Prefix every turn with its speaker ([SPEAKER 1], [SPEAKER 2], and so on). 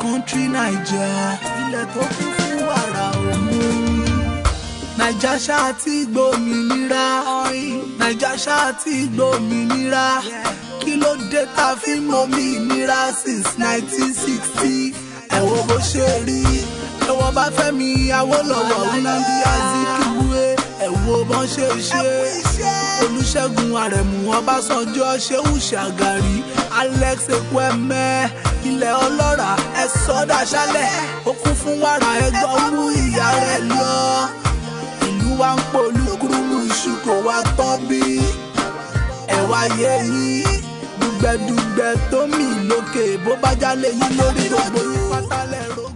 [SPEAKER 1] country Naija, ilẹ̀ tó kún fún wàrà òun. Naija ṣáà ti gbòmìnira, Naija ṣáà ti gbòmìnira. Kí ló dé tá fi mọ̀mìnira since 1960? Ẹ wo bó ṣe rí, ẹ wo Báfẹ́mi Awólọ́wọ̀ Nnamdi Azikiwe, ẹ wo bọ́n ṣe ṣe. Olúṣẹ́gun Àrẹ̀mú Ọbásanjọ́, Ṣehu Ṣàgàrí, Alex Ekwueme, ilẹ̀ ọlọ́ràá ẹ sọ́dà ṣálẹ̀, ó kún fún wàrà ẹgbọ́n mú ìyá rẹ̀ lọ. Ìlú wa ń polúkúrúmù iṣu kò wá tán bí. Ẹ wáyé yín dùgbẹ̀dùgbẹ̀ tó mì lókè, bó bá jálè yín lórí gbogbo yín pátá lẹ́rọ.